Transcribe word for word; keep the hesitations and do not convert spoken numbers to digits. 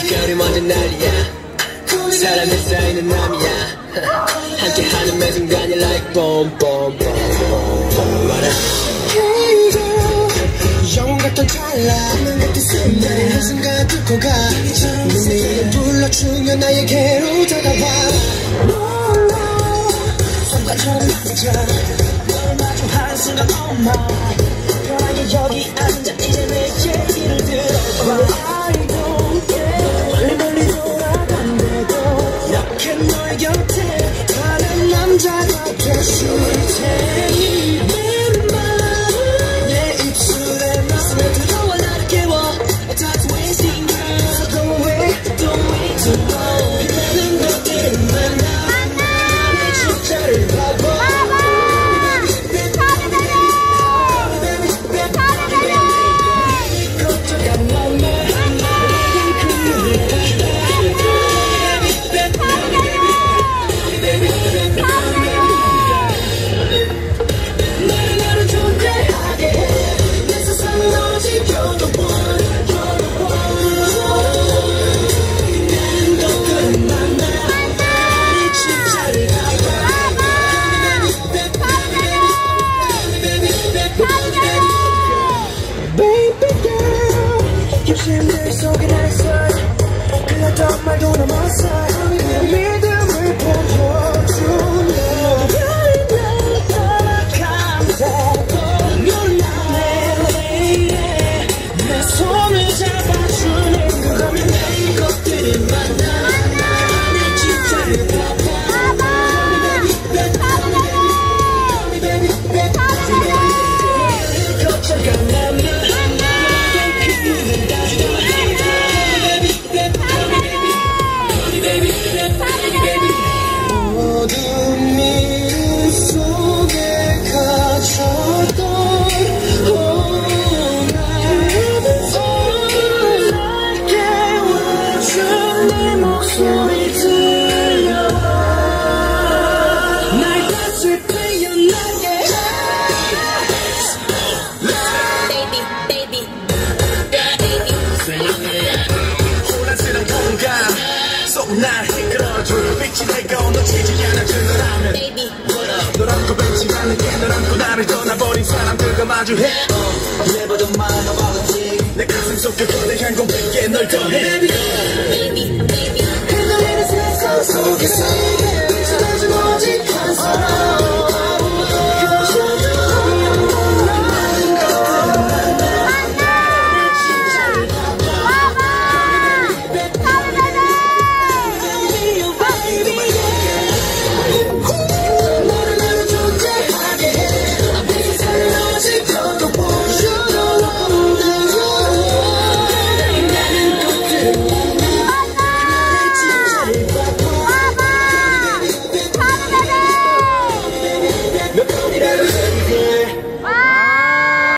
별이 먼저 날이야 사랑에 쌓이는 남이야 함께하는 매 순간이 like boom boom boom boom Hey girl 영웅 같던 찰나 난 같은 순간 한순간 뚫고 가 내 이름 불러주면 나에게로 다가와 손발처럼 낮아 널 마주 한순간 oh my 편하게 여기 앉아 이제 내 얘기를 들어봐 I don't care 멀리 멀리 돌아간대도 이렇게 너의 곁에 다른 남자가 될 수 있지 내 마음은 내 입술에 넌 들어와 나를 깨워 That's wasting time So go away, don't wait too long 그대는 너를 만나 내 진짜를 봐봐 심들 속에 날 써 그랬던 말도 넘었어 그 믿음을 보여주네 별이 날 떠나간다고 You're not my lady 내 손을 잡아주네 그거면 내 것들이 만나 내 진짜를 봐봐 Baby, baby, baby, baby 거쳐간 맘을 어둠 미움 속에 갇혔던 날 깨워준 네 목소리 들려와 날 다시 피어나게 Baby, baby, baby 혼란스러운 공간 속 날 이끌어줘 빛이 내가 놓치지 않아 그너라면 Baby 널 안고 뱉지 않을게 널 안고 나를 떠나버린 사람들과 마주해 Never don't mind about it 내 가슴 속에 거대한 공백에 널 더해